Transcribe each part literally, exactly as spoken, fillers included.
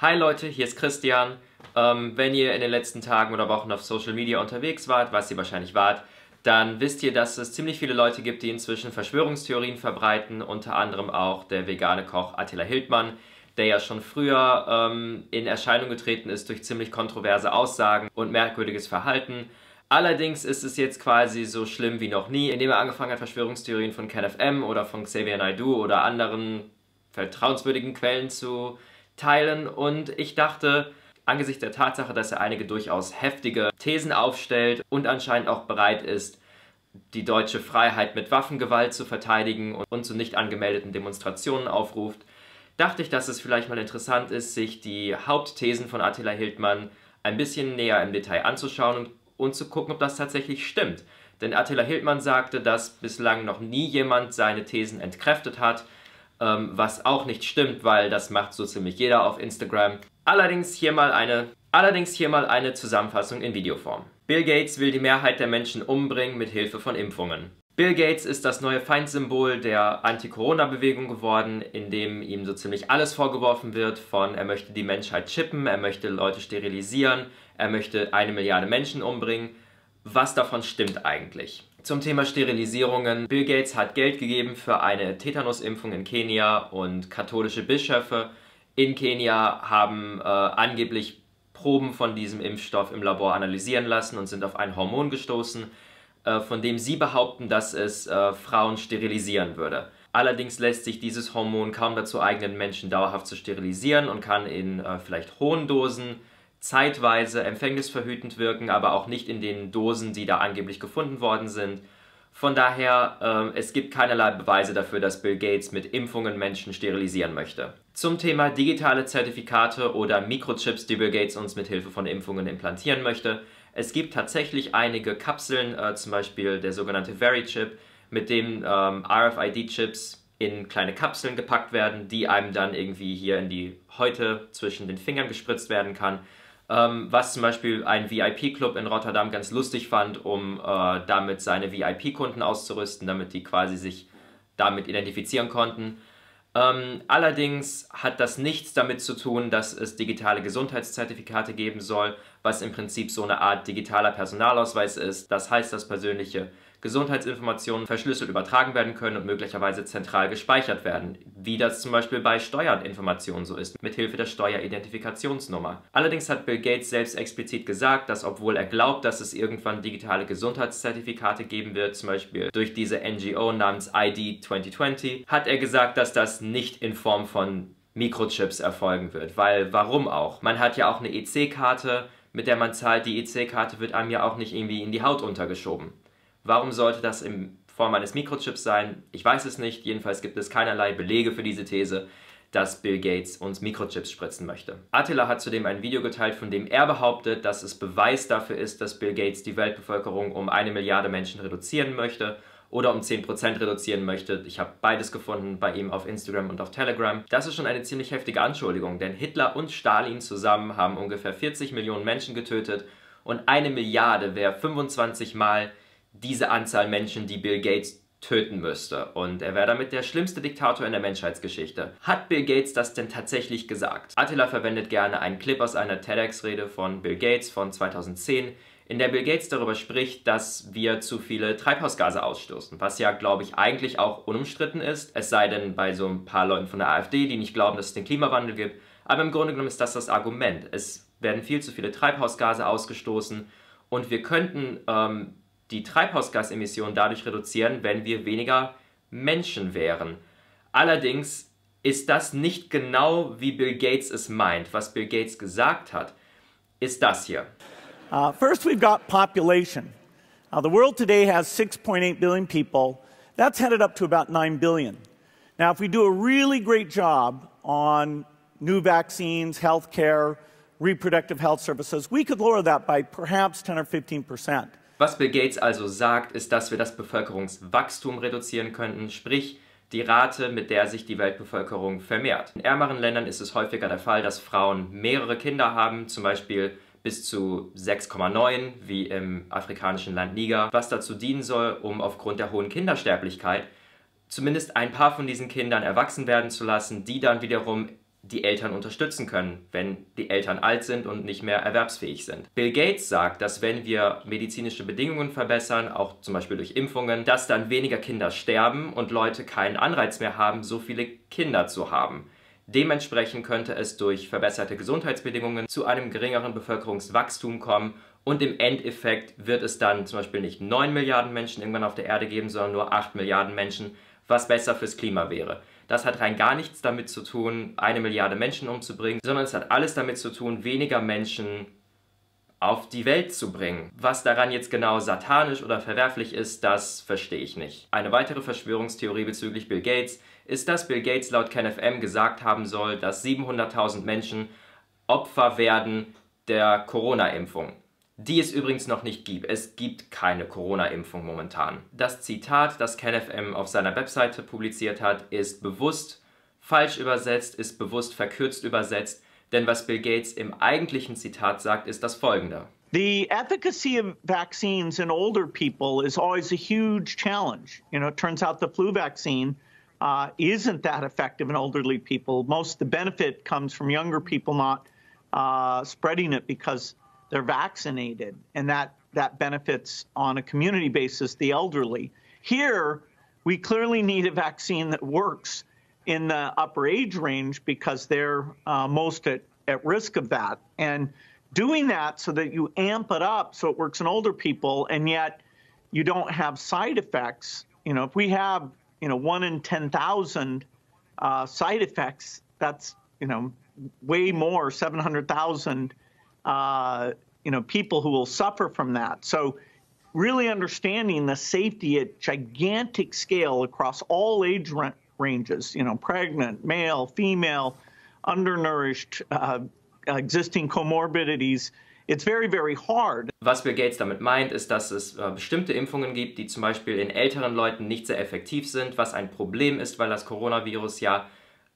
Hi Leute, hier ist Christian. Ähm, wenn ihr in den letzten Tagen oder Wochen auf Social Media unterwegs wart, was ihr wahrscheinlich wart, dann wisst ihr, dass es ziemlich viele Leute gibt, die inzwischen Verschwörungstheorien verbreiten, unter anderem auch der vegane Koch Attila Hildmann, der ja schon früher ähm, in Erscheinung getreten ist durch ziemlich kontroverse Aussagen und merkwürdiges Verhalten. Allerdings ist es jetzt quasi so schlimm wie noch nie, indem er angefangen hat, Verschwörungstheorien von KenFM oder von Xavier Naidoo oder anderen vertrauenswürdigen Quellen zu teilen. Und ich dachte, angesichts der Tatsache, dass er einige durchaus heftige Thesen aufstellt und anscheinend auch bereit ist, die deutsche Freiheit mit Waffengewalt zu verteidigen und zu nicht angemeldeten Demonstrationen aufruft, dachte ich, dass es vielleicht mal interessant ist, sich die Hauptthesen von Attila Hildmann ein bisschen näher im Detail anzuschauen und, und zu gucken, ob das tatsächlich stimmt. Denn Attila Hildmann sagte, dass bislang noch nie jemand seine Thesen entkräftet hat, ähm, was auch nicht stimmt, weil das macht so ziemlich jeder auf Instagram. Allerdings hier mal eine, allerdings hier mal eine Zusammenfassung in Videoform. Bill Gates will die Mehrheit der Menschen umbringen mit Hilfe von Impfungen. Bill Gates ist das neue Feindsymbol der Anti-Corona-Bewegung geworden, in dem ihm so ziemlich alles vorgeworfen wird, von er möchte die Menschheit chippen, er möchte Leute sterilisieren, er möchte eine Milliarde Menschen umbringen. Was davon stimmt eigentlich? Zum Thema Sterilisierungen. Bill Gates hat Geld gegeben für eine Tetanusimpfung in Kenia und katholische Bischöfe in Kenia haben äh, angeblich Proben von diesem Impfstoff im Labor analysieren lassen und sind auf ein Hormon gestoßen, äh, von dem sie behaupten, dass es äh, Frauen sterilisieren würde. Allerdings lässt sich dieses Hormon kaum dazu eignen, Menschen dauerhaft zu sterilisieren und kann in äh, vielleicht hohen Dosen zeitweise empfängnisverhütend wirken, aber auch nicht in den Dosen, die da angeblich gefunden worden sind. Von daher, äh, es gibt keinerlei Beweise dafür, dass Bill Gates mit Impfungen Menschen sterilisieren möchte. Zum Thema digitale Zertifikate oder Mikrochips, die Bill Gates uns mit Hilfe von Impfungen implantieren möchte. Es gibt tatsächlich einige Kapseln, äh, zum Beispiel der sogenannte Verichip, mit dem ähm, R F I D-Chips in kleine Kapseln gepackt werden, die einem dann irgendwie hier in die Häute zwischen den Fingern gespritzt werden kann. Ähm, was zum Beispiel ein V I P-Club in Rotterdam ganz lustig fand, um äh, damit seine V I P-Kunden auszurüsten, damit die quasi sich damit identifizieren konnten. Ähm, allerdings hat das nichts damit zu tun, dass es digitale Gesundheitszertifikate geben soll, was im Prinzip so eine Art digitaler Personalausweis ist. Das heißt, dass persönliche Gesundheitsinformationen verschlüsselt übertragen werden können und möglicherweise zentral gespeichert werden, wie das zum Beispiel bei Steuerinformationen so ist, mithilfe der Steueridentifikationsnummer. Allerdings hat Bill Gates selbst explizit gesagt, dass obwohl er glaubt, dass es irgendwann digitale Gesundheitszertifikate geben wird, zum Beispiel durch diese N G O namens I D zwanzig zwanzig, hat er gesagt, dass das nicht in Form von Mikrochips erfolgen wird, weil warum auch? Man hat ja auch eine E C-Karte, mit der man zahlt, die E C-Karte wird einem ja auch nicht irgendwie in die Haut untergeschoben. Warum sollte das in Form eines Mikrochips sein? Ich weiß es nicht. Jedenfalls gibt es keinerlei Belege für diese These, dass Bill Gates uns Mikrochips spritzen möchte. Attila hat zudem ein Video geteilt, von dem er behauptet, dass es Beweis dafür ist, dass Bill Gates die Weltbevölkerung um eine Milliarde Menschen reduzieren möchte oder um zehn Prozent reduzieren möchte. Ich habe beides gefunden bei ihm auf Instagram und auf Telegram. Das ist schon eine ziemlich heftige Anschuldigung, denn Hitler und Stalin zusammen haben ungefähr vierzig Millionen Menschen getötet und eine Milliarde wäre fünfundzwanzig Mal diese Anzahl Menschen, die Bill Gates töten müsste. Und er wäre damit der schlimmste Diktator in der Menschheitsgeschichte. Hat Bill Gates das denn tatsächlich gesagt? Attila verwendet gerne einen Clip aus einer TEDx-Rede von Bill Gates von zweitausendzehn, in der Bill Gates darüber spricht, dass wir zu viele Treibhausgase ausstoßen, was ja, glaube ich, eigentlich auch unumstritten ist, es sei denn bei so ein paar Leuten von der AfD, die nicht glauben, dass es den Klimawandel gibt. Aber im Grunde genommen ist das das Argument. Es werden viel zu viele Treibhausgase ausgestoßen und wir könnten ähm, die Treibhausgasemissionen dadurch reduzieren, wenn wir weniger Menschen wären. Allerdings ist das nicht genau, wie Bill Gates es meint. Was Bill Gates gesagt hat, ist das hier. Uh, first, we've got population. Uh, the world today has six point eight billion people. That's headed up to about nine billion. Now, if we do a really great job on new vaccines, healthcare, reproductive health services, we could lower that by perhaps ten or fifteen percent. Was Bill Gates also sagt, ist, dass wir das Bevölkerungswachstum reduzieren könnten, sprich die Rate, mit der sich die Weltbevölkerung vermehrt. In ärmeren Ländern ist es häufiger der Fall, dass Frauen mehrere Kinder haben, zum Beispiel bis zu sechs Komma neun, wie im afrikanischen Land Niger, was dazu dienen soll, um aufgrund der hohen Kindersterblichkeit zumindest ein paar von diesen Kindern erwachsen werden zu lassen, die dann wiederum die Eltern unterstützen können, wenn die Eltern alt sind und nicht mehr erwerbsfähig sind. Bill Gates sagt, dass wenn wir medizinische Bedingungen verbessern, auch zum Beispiel durch Impfungen, dass dann weniger Kinder sterben und Leute keinen Anreiz mehr haben, so viele Kinder zu haben. Dementsprechend könnte es durch verbesserte Gesundheitsbedingungen zu einem geringeren Bevölkerungswachstum kommen und im Endeffekt wird es dann zum Beispiel nicht neun Milliarden Menschen irgendwann auf der Erde geben, sondern nur acht Milliarden Menschen, was besser fürs Klima wäre. Das hat rein gar nichts damit zu tun, eine Milliarde Menschen umzubringen, sondern es hat alles damit zu tun, weniger Menschen auf die Welt zu bringen. Was daran jetzt genau satanisch oder verwerflich ist, das verstehe ich nicht. Eine weitere Verschwörungstheorie bezüglich Bill Gates ist, dass Bill Gates laut KenFM gesagt haben soll, dass siebenhunderttausend Menschen Opfer werden der Corona-Impfung, die es übrigens noch nicht gibt. Es gibt keine Corona-Impfung momentan. Das Zitat, das KenFM auf seiner Webseite publiziert hat, ist bewusst falsch übersetzt, ist bewusst verkürzt übersetzt, denn was Bill Gates im eigentlichen Zitat sagt, ist das folgende. The efficacy of vaccines in older people is always a huge challenge. You know, it turns out the flu vaccine uh, isn't that effective in elderly people. Most of the benefit comes from younger people not uh, spreading it because they're vaccinated, and that, that benefits on a community basis the elderly. Here, we clearly need a vaccine that works in the upper age range because they're uh, most at, at risk of that. And doing that so that you amp it up so it works in older people and yet you don't have side effects. You know, if we have, you know, one in ten thousand uh, side effects, that's, you know, way more, seven hundred thousand uh, you know, people who will suffer from that. So really understanding the safety at gigantic scale across all age ranges, you know, pregnant, male, female, undernourished, uh, existing comorbidities. It's very, very hard. Was Bill Gates damit meint, ist, dass es äh, bestimmte Impfungen gibt, die zum Beispiel in älteren Leuten nicht sehr effektiv sind, was ein Problem ist, weil das Coronavirus ja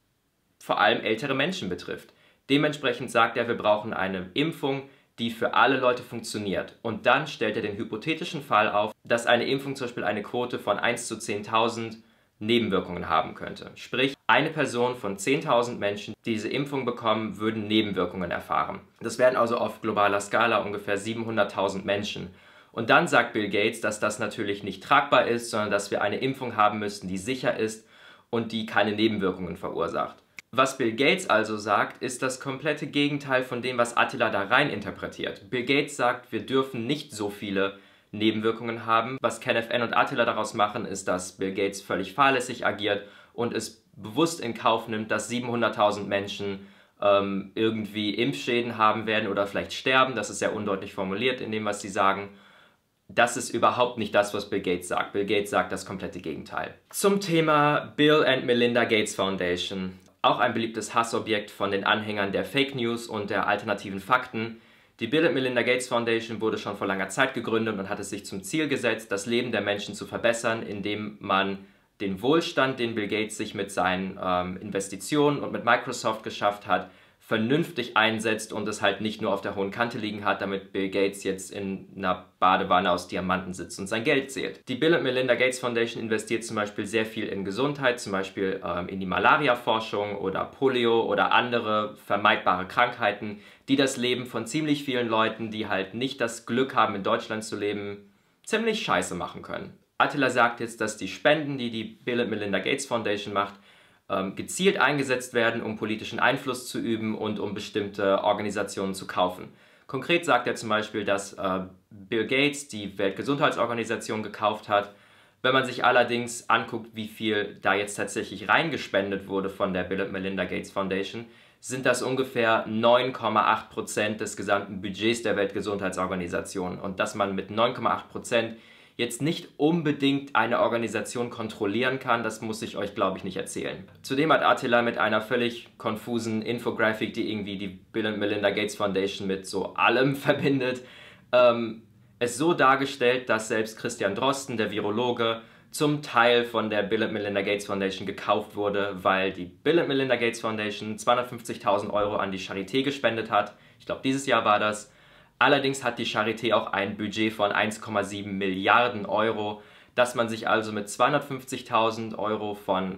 vor allem ältere Menschen betrifft. Dementsprechend sagt er, wir brauchen eine Impfung, die für alle Leute funktioniert. Und dann stellt er den hypothetischen Fall auf, dass eine Impfung zum Beispiel eine Quote von eins zu zehntausend Nebenwirkungen haben könnte. Sprich, eine Person von zehntausend Menschen, die diese Impfung bekommen, würden Nebenwirkungen erfahren. Das wären also auf globaler Skala ungefähr siebenhunderttausend Menschen. Und dann sagt Bill Gates, dass das natürlich nicht tragbar ist, sondern dass wir eine Impfung haben müssten, die sicher ist und die keine Nebenwirkungen verursacht. Was Bill Gates also sagt, ist das komplette Gegenteil von dem, was Attila da rein interpretiert. Bill Gates sagt, wir dürfen nicht so viele Nebenwirkungen haben. Was KenFM und Attila daraus machen, ist, dass Bill Gates völlig fahrlässig agiert und es bewusst in Kauf nimmt, dass siebenhunderttausend Menschen ähm, irgendwie Impfschäden haben werden oder vielleicht sterben. Das ist sehr undeutlich formuliert in dem, was sie sagen. Das ist überhaupt nicht das, was Bill Gates sagt. Bill Gates sagt das komplette Gegenteil. Zum Thema Bill and Melinda Gates Foundation. Auch ein beliebtes Hassobjekt von den Anhängern der Fake News und der alternativen Fakten. Die Bill and Melinda Gates Foundation wurde schon vor langer Zeit gegründet und hat es sich zum Ziel gesetzt, das Leben der Menschen zu verbessern, indem man den Wohlstand, den Bill Gates sich mit seinen ähm, Investitionen und mit Microsoft geschafft hat, vernünftig einsetzt und es halt nicht nur auf der hohen Kante liegen hat, damit Bill Gates jetzt in einer Badewanne aus Diamanten sitzt und sein Geld zählt. Die Bill and Melinda Gates Foundation investiert zum Beispiel sehr viel in Gesundheit, zum Beispiel ähm, in die Malaria-Forschung oder Polio oder andere vermeidbare Krankheiten, die das Leben von ziemlich vielen Leuten, die halt nicht das Glück haben, in Deutschland zu leben, ziemlich scheiße machen können. Attila sagt jetzt, dass die Spenden, die die Bill and Melinda Gates Foundation macht, gezielt eingesetzt werden, um politischen Einfluss zu üben und um bestimmte Organisationen zu kaufen. Konkret sagt er zum Beispiel, dass äh, Bill Gates die Weltgesundheitsorganisation gekauft hat. Wenn man sich allerdings anguckt, wie viel da jetzt tatsächlich reingespendet wurde von der Bill and Melinda Gates Foundation, sind das ungefähr neun Komma acht Prozent des gesamten Budgets der Weltgesundheitsorganisation. Und dass man mit neun Komma acht Prozent jetzt nicht unbedingt eine Organisation kontrollieren kann, das muss ich euch, glaube ich, nicht erzählen. Zudem hat Attila mit einer völlig konfusen Infografik, die irgendwie die Bill and Melinda Gates Foundation mit so allem verbindet, ähm, es so dargestellt, dass selbst Christian Drosten, der Virologe, zum Teil von der Bill and Melinda Gates Foundation gekauft wurde, weil die Bill and Melinda Gates Foundation zweihundertfünfzigtausend Euro an die Charité gespendet hat. Ich glaube, dieses Jahr war das. Allerdings hat die Charité auch ein Budget von eins Komma sieben Milliarden Euro, dass man sich also mit zweihundertfünfzigtausend Euro von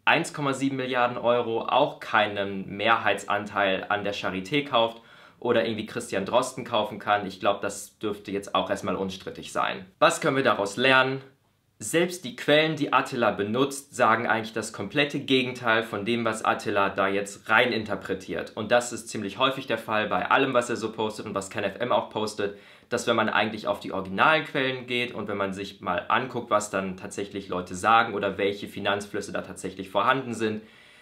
eins Komma sieben Milliarden Euro auch keinen Mehrheitsanteil an der Charité kauft oder irgendwie Christian Drosten kaufen kann. Ich glaube, das dürfte jetzt auch erstmal unstrittig sein. Was können wir daraus lernen? Selbst die Quellen, die Attila benutzt, sagen eigentlich das komplette Gegenteil von dem, was Attila da jetzt rein interpretiert. Und das ist ziemlich häufig der Fall bei allem, was er so postet und was KenFM auch postet, dass wenn man eigentlich auf die originalen Quellen geht und wenn man sich mal anguckt, was dann tatsächlich Leute sagen oder welche Finanzflüsse da tatsächlich vorhanden sind,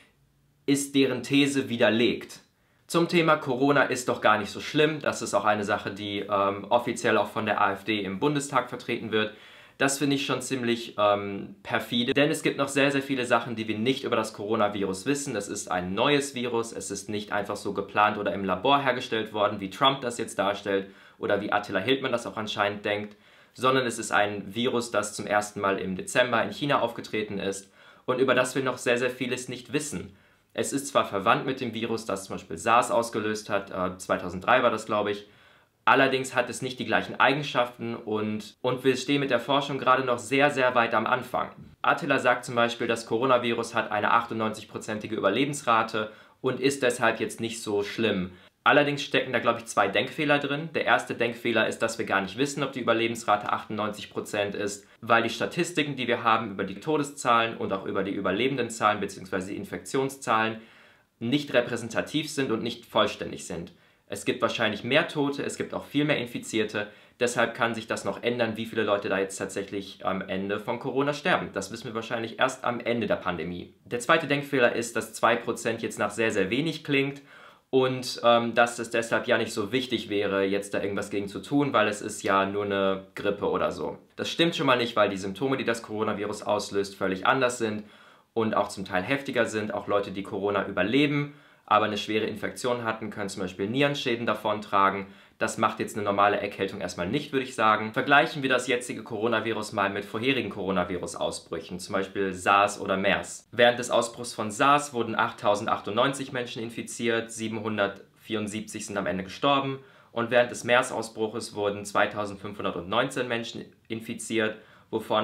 ist deren These widerlegt. Zum Thema Corona ist doch gar nicht so schlimm. Das ist auch eine Sache, die ähm, offiziell auch von der AfD im Bundestag vertreten wird. Das finde ich schon ziemlich ähm, perfide, denn es gibt noch sehr, sehr viele Sachen, die wir nicht über das Coronavirus wissen. Es ist ein neues Virus, es ist nicht einfach so geplant oder im Labor hergestellt worden, wie Trump das jetzt darstellt oder wie Attila Hildmann das auch anscheinend denkt, sondern es ist ein Virus, das zum ersten Mal im Dezember in China aufgetreten ist und über das wir noch sehr, sehr vieles nicht wissen. Es ist zwar verwandt mit dem Virus, das zum Beispiel SARS ausgelöst hat, äh, zweitausenddrei war das, glaube ich. Allerdings hat es nicht die gleichen Eigenschaften und, und wir stehen mit der Forschung gerade noch sehr, sehr weit am Anfang. Attila sagt zum Beispiel, das Coronavirus hat eine achtundneunzig-prozentige Überlebensrate und ist deshalb jetzt nicht so schlimm. Allerdings stecken da, glaube ich, zwei Denkfehler drin. Der erste Denkfehler ist, dass wir gar nicht wissen, ob die Überlebensrate achtundneunzig Prozent ist, weil die Statistiken, die wir haben über die Todeszahlen und auch über die Überlebendenzahlen bzw. die Infektionszahlen nicht repräsentativ sind und nicht vollständig sind. Es gibt wahrscheinlich mehr Tote, es gibt auch viel mehr Infizierte. Deshalb kann sich das noch ändern, wie viele Leute da jetzt tatsächlich am Ende von Corona sterben. Das wissen wir wahrscheinlich erst am Ende der Pandemie. Der zweite Denkfehler ist, dass zwei Prozent jetzt nach sehr, sehr wenig klingt und ähm, dass es deshalb ja nicht so wichtig wäre, jetzt da irgendwas gegen zu tun, weil es ist ja nur eine Grippe oder so. Das stimmt schon mal nicht, weil die Symptome, die das Coronavirus auslöst, völlig anders sind und auch zum Teil heftiger sind. Auch Leute, die Corona überleben, aber eine schwere Infektion hatten, können zum Beispiel Nierenschäden davontragen. Das macht jetzt eine normale Erkältung erstmal nicht, würde ich sagen. Vergleichen wir das jetzige Coronavirus mal mit vorherigen Coronavirus-Ausbrüchen, zum Beispiel SARS oder MERS. Während des Ausbruchs von SARS wurden achttausendachtunddneunzig Menschen infiziert, siebenhundertvierundsiebzig sind am Ende gestorben und während des MERS-Ausbruches wurden zweitausendfünfhundertneunzehn Menschen infiziert, wovon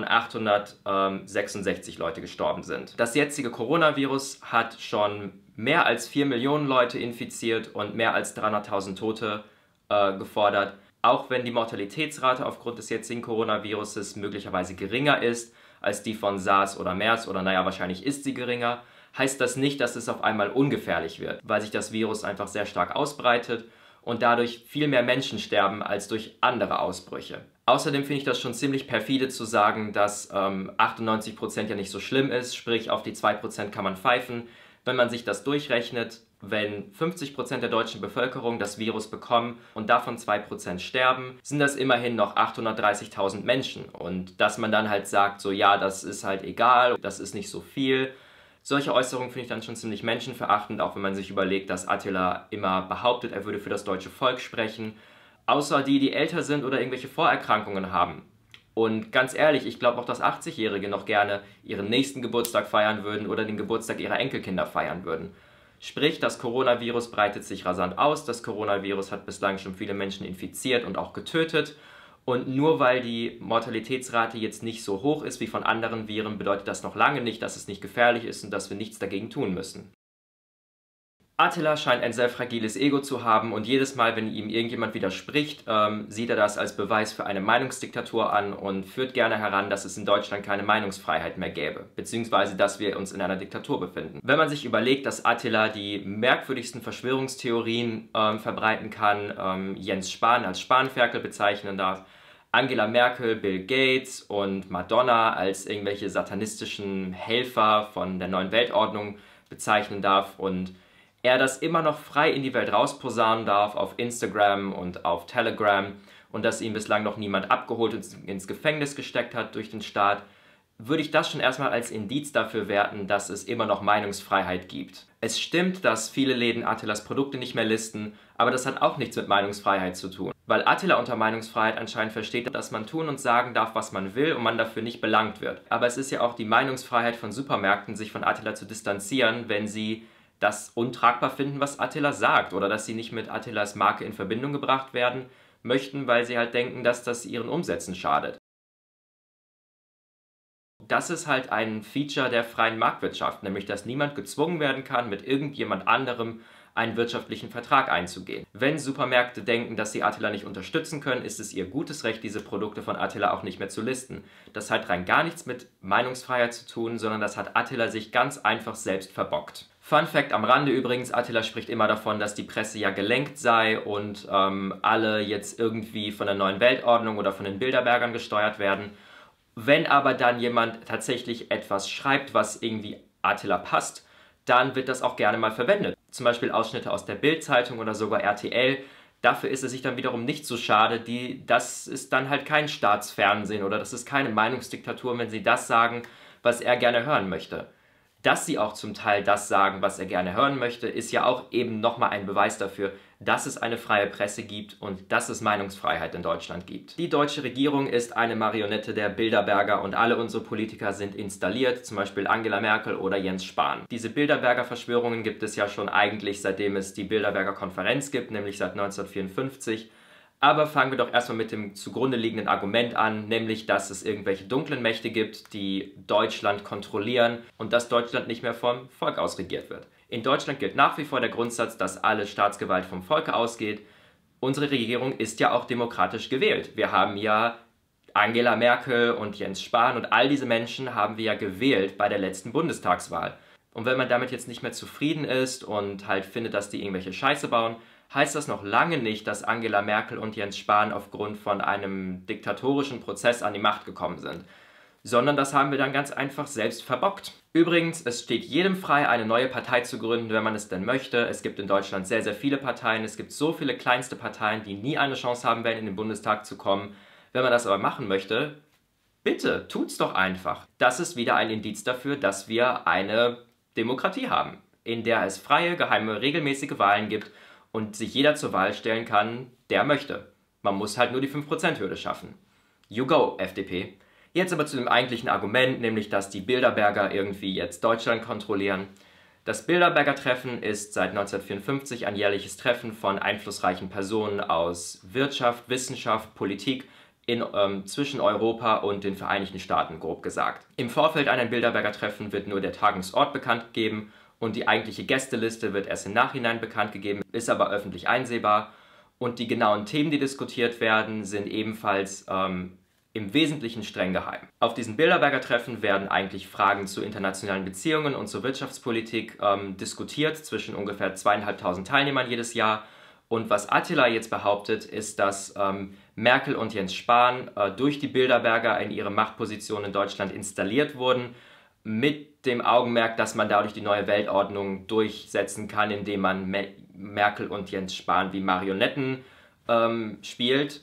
achthundertsechsundsechzig Leute gestorben sind. Das jetzige Coronavirus hat schon mehr als vier Millionen Leute infiziert und mehr als dreihunderttausend Tote äh, gefordert. Auch wenn die Mortalitätsrate aufgrund des jetzigen Coronaviruses möglicherweise geringer ist als die von SARS oder MERS, oder naja, wahrscheinlich ist sie geringer, heißt das nicht, dass es auf einmal ungefährlich wird, weil sich das Virus einfach sehr stark ausbreitet und dadurch viel mehr Menschen sterben als durch andere Ausbrüche. Außerdem finde ich das schon ziemlich perfide zu sagen, dass ähm, achtundneunzig Prozent ja nicht so schlimm ist, sprich auf die zwei Prozent kann man pfeifen. Wenn man sich das durchrechnet, wenn fünfzig Prozent der deutschen Bevölkerung das Virus bekommen und davon zwei Prozent sterben, sind das immerhin noch achthundertdreißigtausend Menschen. Und dass man dann halt sagt, so ja, das ist halt egal, das ist nicht so viel. Solche Äußerungen finde ich dann schon ziemlich menschenverachtend, auch wenn man sich überlegt, dass Attila immer behauptet, er würde für das deutsche Volk sprechen. Außer die, die älter sind oder irgendwelche Vorerkrankungen haben. Und ganz ehrlich, ich glaube auch, dass achtzigjährige noch gerne ihren nächsten Geburtstag feiern würden oder den Geburtstag ihrer Enkelkinder feiern würden. Sprich, das Coronavirus breitet sich rasant aus, das Coronavirus hat bislang schon viele Menschen infiziert und auch getötet. Und nur weil die Mortalitätsrate jetzt nicht so hoch ist wie von anderen Viren, bedeutet das noch lange nicht, dass es nicht gefährlich ist und dass wir nichts dagegen tun müssen. Attila scheint ein sehr fragiles Ego zu haben und jedes Mal, wenn ihm irgendjemand widerspricht, ähm, sieht er das als Beweis für eine Meinungsdiktatur an und führt gerne heran, dass es in Deutschland keine Meinungsfreiheit mehr gäbe, beziehungsweise dass wir uns in einer Diktatur befinden. Wenn man sich überlegt, dass Attila die merkwürdigsten Verschwörungstheorien ähm, verbreiten kann, ähm, Jens Spahn als Spanferkel bezeichnen darf, Angela Merkel, Bill Gates und Madonna als irgendwelche satanistischen Helfer von der neuen Weltordnung bezeichnen darf und er das immer noch frei in die Welt rausposaunen darf auf Instagram und auf Telegram und dass ihn bislang noch niemand abgeholt und ins Gefängnis gesteckt hat durch den Staat, würde ich das schon erstmal als Indiz dafür werten, dass es immer noch Meinungsfreiheit gibt. Es stimmt, dass viele Läden Attilas Produkte nicht mehr listen, aber das hat auch nichts mit Meinungsfreiheit zu tun. Weil Attila unter Meinungsfreiheit anscheinend versteht, dass man tun und sagen darf, was man will und man dafür nicht belangt wird. Aber es ist ja auch die Meinungsfreiheit von Supermärkten, sich von Attila zu distanzieren, wenn sie das untragbar finden, was Attila sagt, oder dass sie nicht mit Attilas Marke in Verbindung gebracht werden möchten, weil sie halt denken, dass das ihren Umsätzen schadet. das ist halt ein Feature der freien Marktwirtschaft, nämlich dass niemand gezwungen werden kann, mit irgendjemand anderem einen wirtschaftlichen Vertrag einzugehen. Wenn Supermärkte denken, dass sie Attila nicht unterstützen können, ist es ihr gutes Recht, diese Produkte von Attila auch nicht mehr zu listen. Das hat rein gar nichts mit Meinungsfreiheit zu tun, sondern das hat Attila sich ganz einfach selbst verbockt. Fun Fact am Rande übrigens, Attila spricht immer davon, dass die Presse ja gelenkt sei und ähm, alle jetzt irgendwie von der neuen Weltordnung oder von den Bilderbergern gesteuert werden. Wenn aber dann jemand tatsächlich etwas schreibt, was irgendwie Attila passt, dann wird das auch gerne mal verwendet. Zum Beispiel Ausschnitte aus der Bild-Zeitung oder sogar R T L. Dafür ist es sich dann wiederum nicht so schade. Die, das ist dann halt kein Staatsfernsehen oder das ist keine Meinungsdiktatur, wenn sie das sagen, was er gerne hören möchte. Dass sie auch zum Teil das sagen, was er gerne hören möchte, ist ja auch eben nochmal ein Beweis dafür, dass es eine freie Presse gibt und dass es Meinungsfreiheit in Deutschland gibt. Die deutsche Regierung ist eine Marionette der Bilderberger und alle unsere Politiker sind installiert, zum Beispiel Angela Merkel oder Jens Spahn. Diese Bilderberger-Verschwörungen gibt es ja schon eigentlich, seitdem es die Bilderberger Konferenz gibt, nämlich seit neunzehnhundertvierundfünfzig. Aber fangen wir doch erstmal mit dem zugrunde liegenden Argument an, nämlich, dass es irgendwelche dunklen Mächte gibt, die Deutschland kontrollieren und dass Deutschland nicht mehr vom Volk aus regiert wird. In Deutschland gilt nach wie vor der Grundsatz, dass alle Staatsgewalt vom Volke ausgeht. Unsere Regierung ist ja auch demokratisch gewählt. Wir haben ja Angela Merkel und Jens Spahn und all diese Menschen haben wir ja gewählt bei der letzten Bundestagswahl. Und wenn man damit jetzt nicht mehr zufrieden ist und halt findet, dass die irgendwelche Scheiße bauen, heißt das noch lange nicht, dass Angela Merkel und Jens Spahn aufgrund von einem diktatorischen Prozess an die Macht gekommen sind. Sondern das haben wir dann ganz einfach selbst verbockt. Übrigens, es steht jedem frei, eine neue Partei zu gründen, wenn man es denn möchte. Es gibt in Deutschland sehr, sehr viele Parteien. Es gibt so viele kleinste Parteien, die nie eine Chance haben werden, in den Bundestag zu kommen. Wenn man das aber machen möchte, bitte, tut's doch einfach. Das ist wieder ein Indiz dafür, dass wir eine Demokratie haben, in der es freie, geheime, regelmäßige Wahlen gibt und sich jeder zur Wahl stellen kann, der möchte. Man muss halt nur die fünf Prozent Hürde schaffen. You go, F D P. Jetzt aber zu dem eigentlichen Argument, nämlich dass die Bilderberger irgendwie jetzt Deutschland kontrollieren. Das Bilderberger Treffen ist seit neunzehnhundertvierundfünfzig ein jährliches Treffen von einflussreichen Personen aus Wirtschaft, Wissenschaft, Politik in, ähm, zwischen Europa und den Vereinigten Staaten, grob gesagt. Im Vorfeld einer Bilderberger Treffen wird nur der Tagungsort bekannt gegeben und die eigentliche Gästeliste wird erst im Nachhinein bekannt gegeben, ist aber öffentlich einsehbar. Und die genauen Themen, die diskutiert werden, sind ebenfalls ähm, im Wesentlichen streng geheim. Auf diesen Bilderberger Treffen werden eigentlich Fragen zu internationalen Beziehungen und zur Wirtschaftspolitik ähm, diskutiert zwischen ungefähr zweieinhalbtausend Teilnehmern jedes Jahr. Und was Attila jetzt behauptet, ist, dass ähm, Merkel und Jens Spahn äh, durch die Bilderberger in ihre Machtposition in Deutschland installiert wurden, mit dem Augenmerk, dass man dadurch die neue Weltordnung durchsetzen kann, indem man Me- Merkel und Jens Spahn wie Marionetten ähm, spielt.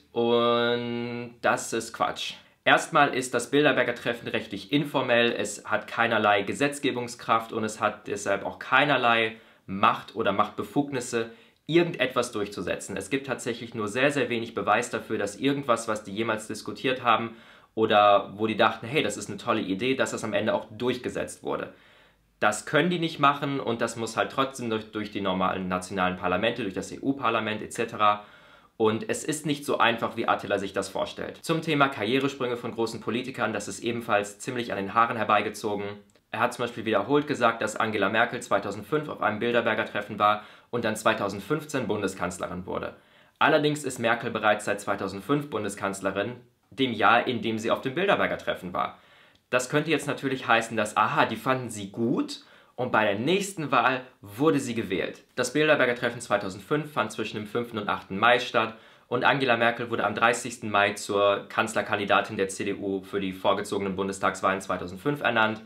Und das ist Quatsch. Erstmal ist das Bilderberger Treffen rechtlich informell, es hat keinerlei Gesetzgebungskraft und es hat deshalb auch keinerlei Macht oder Machtbefugnisse, irgendetwas durchzusetzen. Es gibt tatsächlich nur sehr, sehr wenig Beweis dafür, dass irgendwas, was die jemals diskutiert haben oder wo die dachten, hey, das ist eine tolle Idee, dass das am Ende auch durchgesetzt wurde. Das können die nicht machen und das muss halt trotzdem durch, durch die normalen nationalen Parlamente, durch das E U-Parlament et cetera. Und es ist nicht so einfach, wie Attila sich das vorstellt. Zum Thema Karrieresprünge von großen Politikern, das ist ebenfalls ziemlich an den Haaren herbeigezogen. Er hat zum Beispiel wiederholt gesagt, dass Angela Merkel zweitausendfünf auf einem Bilderberger Treffen war und dann zweitausendfünfzehn Bundeskanzlerin wurde. Allerdings ist Merkel bereits seit zweitausendfünf Bundeskanzlerin, dem Jahr, in dem sie auf dem Bilderberger Treffen war. Das könnte jetzt natürlich heißen, dass, aha, die fanden sie gut und bei der nächsten Wahl wurde sie gewählt. Das Bilderberger Treffen zweitausendfünf fand zwischen dem fünften und achten Mai statt und Angela Merkel wurde am dreißigsten Mai zur Kanzlerkandidatin der C D U für die vorgezogenen Bundestagswahlen zweitausendfünf ernannt.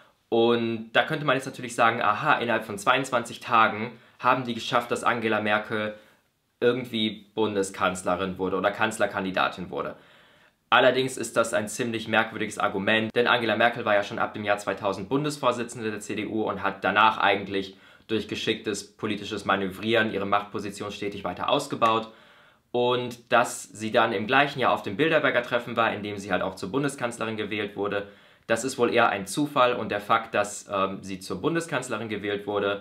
Und da könnte man jetzt natürlich sagen, aha, innerhalb von zweiundzwanzig Tagen haben die geschafft, dass Angela Merkel irgendwie Bundeskanzlerin wurde oder Kanzlerkandidatin wurde. Allerdings ist das ein ziemlich merkwürdiges Argument, denn Angela Merkel war ja schon ab dem Jahr zweitausend Bundesvorsitzende der C D U und hat danach eigentlich durch geschicktes politisches Manövrieren ihre Machtposition stetig weiter ausgebaut. Und dass sie dann im gleichen Jahr auf dem Bilderberger Treffen war, in dem sie halt auch zur Bundeskanzlerin gewählt wurde, das ist wohl eher ein Zufall und der Fakt, dass ähm, sie zur Bundeskanzlerin gewählt wurde,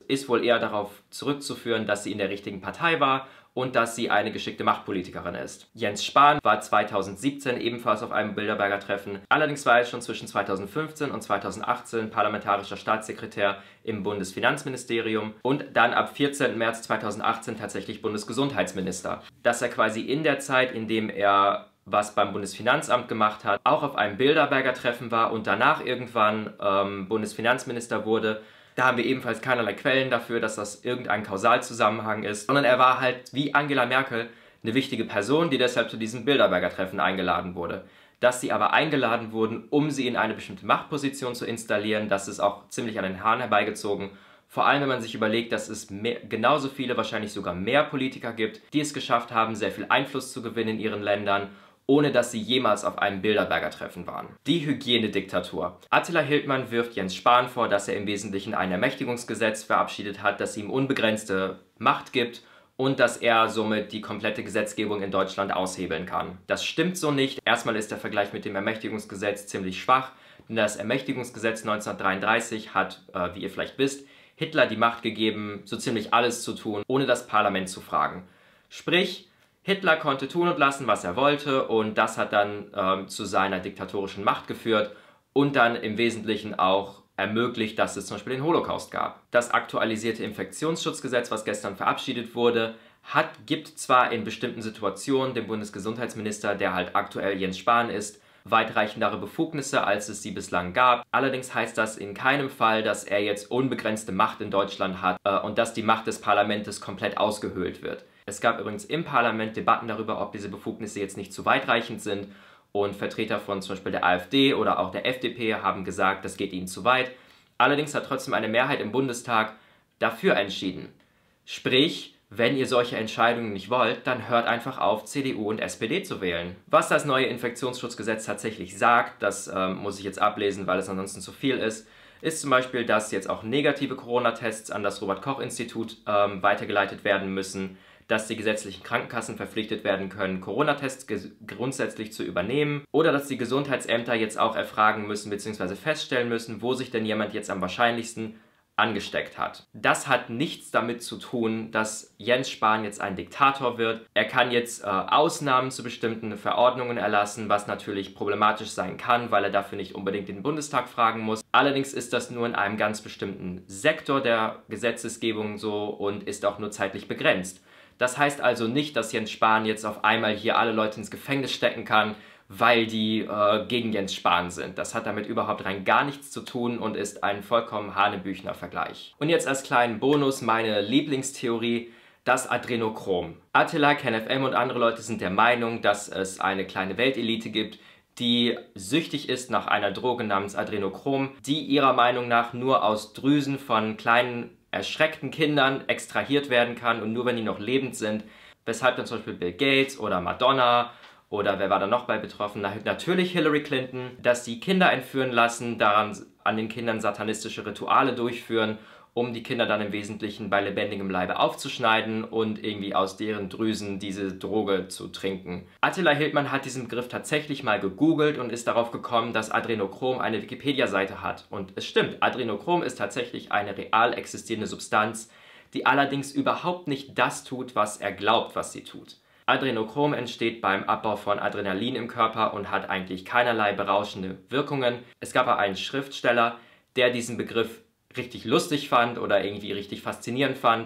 ist wohl eher darauf zurückzuführen, dass sie in der richtigen Partei war und dass sie eine geschickte Machtpolitikerin ist. Jens Spahn war zweitausendsiebzehn ebenfalls auf einem Bilderberger Treffen. Allerdings war er schon zwischen zweitausendfünfzehn und zweitausendachtzehn parlamentarischer Staatssekretär im Bundesfinanzministerium und dann ab vierzehnten März zweitausendachtzehn tatsächlich Bundesgesundheitsminister. Dass er quasi in der Zeit, in dem er was beim Bundesfinanzamt gemacht hat, auch auf einem Bilderberger Treffen war und danach irgendwann ähm, Bundesfinanzminister wurde, da haben wir ebenfalls keinerlei Quellen dafür, dass das irgendein Kausalzusammenhang ist, sondern er war halt wie Angela Merkel eine wichtige Person, die deshalb zu diesem Bilderberger Treffen eingeladen wurde. Dass sie aber eingeladen wurden, um sie in eine bestimmte Machtposition zu installieren, das ist auch ziemlich an den Haaren herbeigezogen. Vor allem, wenn man sich überlegt, dass es mehr, genauso viele, wahrscheinlich sogar mehr Politiker gibt, die es geschafft haben, sehr viel Einfluss zu gewinnen in ihren Ländern, ohne dass sie jemals auf einem Bilderberger-Treffen waren. Die Hygienediktatur. Attila Hildmann wirft Jens Spahn vor, dass er im Wesentlichen ein Ermächtigungsgesetz verabschiedet hat, das ihm unbegrenzte Macht gibt und dass er somit die komplette Gesetzgebung in Deutschland aushebeln kann. Das stimmt so nicht. Erstmal ist der Vergleich mit dem Ermächtigungsgesetz ziemlich schwach, denn das Ermächtigungsgesetz neunzehnhundertdreiunddreißig hat, äh, wie ihr vielleicht wisst, Hitler die Macht gegeben, so ziemlich alles zu tun, ohne das Parlament zu fragen. Sprich, Hitler konnte tun und lassen, was er wollte, und das hat dann ähm, zu seiner diktatorischen Macht geführt und dann im Wesentlichen auch ermöglicht, dass es zum Beispiel den Holocaust gab. Das aktualisierte Infektionsschutzgesetz, was gestern verabschiedet wurde, hat, gibt zwar in bestimmten Situationen dem Bundesgesundheitsminister, der halt aktuell Jens Spahn ist, weitreichendere Befugnisse, als es sie bislang gab. Allerdings heißt das in keinem Fall, dass er jetzt unbegrenzte Macht in Deutschland hat äh, und dass die Macht des Parlaments komplett ausgehöhlt wird. Es gab übrigens im Parlament Debatten darüber, ob diese Befugnisse jetzt nicht zu weitreichend sind, und Vertreter von zum Beispiel der AfD oder auch der F D P haben gesagt, das geht ihnen zu weit. Allerdings hat trotzdem eine Mehrheit im Bundestag dafür entschieden. Sprich, wenn ihr solche Entscheidungen nicht wollt, dann hört einfach auf, C D U und S P D zu wählen. Was das neue Infektionsschutzgesetz tatsächlich sagt, das ähm, muss ich jetzt ablesen, weil es ansonsten zu viel ist, ist zum Beispiel, dass jetzt auch negative Corona-Tests an das Robert-Koch-Institut ähm, weitergeleitet werden müssen, dass die gesetzlichen Krankenkassen verpflichtet werden können, Corona-Tests grundsätzlich zu übernehmen, oder dass die Gesundheitsämter jetzt auch erfragen müssen bzw. feststellen müssen, wo sich denn jemand jetzt am wahrscheinlichsten angesteckt hat. Das hat nichts damit zu tun, dass Jens Spahn jetzt ein Diktator wird. Er kann jetzt äh, Ausnahmen zu bestimmten Verordnungen erlassen, was natürlich problematisch sein kann, weil er dafür nicht unbedingt den Bundestag fragen muss. Allerdings ist das nur in einem ganz bestimmten Sektor der Gesetzesgebung so und ist auch nur zeitlich begrenzt. Das heißt also nicht, dass Jens Spahn jetzt auf einmal hier alle Leute ins Gefängnis stecken kann, weil die äh, gegen Jens Spahn sind. Das hat damit überhaupt rein gar nichts zu tun und ist ein vollkommen hanebüchner Vergleich. Und jetzt als kleinen Bonus meine Lieblingstheorie, das Adrenochrom. Attila, KenFM und andere Leute sind der Meinung, dass es eine kleine Weltelite gibt, die süchtig ist nach einer Droge namens Adrenochrom, die ihrer Meinung nach nur aus Drüsen von kleinen erschreckten Kindern extrahiert werden kann und nur wenn die noch lebend sind, weshalb dann zum Beispiel Bill Gates oder Madonna oder wer war da noch bei betroffen? Natürlich Hillary Clinton, dass die Kinder entführen lassen, daran an den Kindern satanistische Rituale durchführen, um die Kinder dann im Wesentlichen bei lebendigem Leibe aufzuschneiden und irgendwie aus deren Drüsen diese Droge zu trinken. Attila Hildmann hat diesen Begriff tatsächlich mal gegoogelt und ist darauf gekommen, dass Adrenochrom eine Wikipedia-Seite hat. Und es stimmt, Adrenochrom ist tatsächlich eine real existierende Substanz, die allerdings überhaupt nicht das tut, was er glaubt, was sie tut. Adrenochrom entsteht beim Abbau von Adrenalin im Körper und hat eigentlich keinerlei berauschende Wirkungen. Es gab aber einen Schriftsteller, der diesen Begriff richtig lustig fand oder irgendwie richtig faszinierend fand,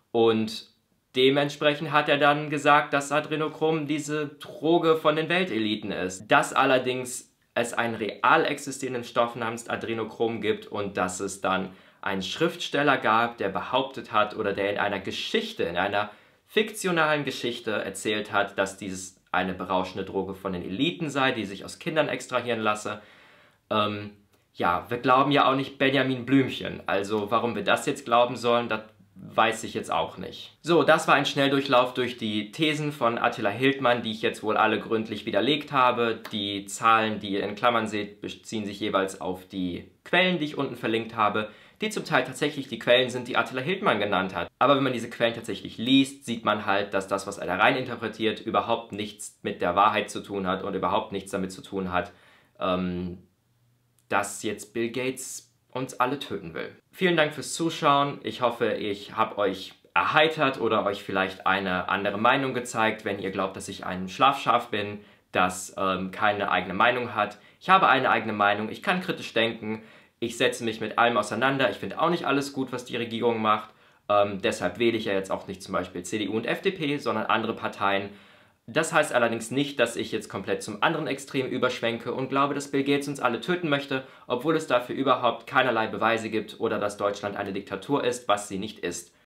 und dementsprechend hat er dann gesagt, dass Adrenochrom diese Droge von den Welteliten ist. Dass allerdings es einen real existierenden Stoff namens Adrenochrom gibt und dass es dann einen Schriftsteller gab, der behauptet hat oder der in einer Geschichte, in einer fiktionalen Geschichte erzählt hat, dass dieses eine berauschende Droge von den Eliten sei, die sich aus Kindern extrahieren lasse. Ähm, ja, wir glauben ja auch nicht Benjamin Blümchen, also warum wir das jetzt glauben sollen, das weiß ich jetzt auch nicht. So, das war ein Schnelldurchlauf durch die Thesen von Attila Hildmann, die ich jetzt wohl alle gründlich widerlegt habe. Die Zahlen, die ihr in Klammern seht, beziehen sich jeweils auf die Quellen, die ich unten verlinkt habe, die zum Teil tatsächlich die Quellen sind, die Attila Hildmann genannt hat. Aber wenn man diese Quellen tatsächlich liest, sieht man halt, dass das, was er da rein interpretiert, überhaupt nichts mit der Wahrheit zu tun hat und überhaupt nichts damit zu tun hat, ähm, dass jetzt Bill Gates uns alle töten will. Vielen Dank fürs Zuschauen. Ich hoffe, ich habe euch erheitert oder euch vielleicht eine andere Meinung gezeigt, wenn ihr glaubt, dass ich ein Schlafschaf bin, das ähm, keine eigene Meinung hat. Ich habe eine eigene Meinung, ich kann kritisch denken, ich setze mich mit allem auseinander. Ich finde auch nicht alles gut, was die Regierung macht. Ähm, deshalb wähle ich ja jetzt auch nicht zum Beispiel C D U und F D P, sondern andere Parteien. Das heißt allerdings nicht, dass ich jetzt komplett zum anderen Extrem überschwenke und glaube, dass Bill Gates uns alle töten möchte, obwohl es dafür überhaupt keinerlei Beweise gibt oder dass Deutschland eine Diktatur ist, was sie nicht ist.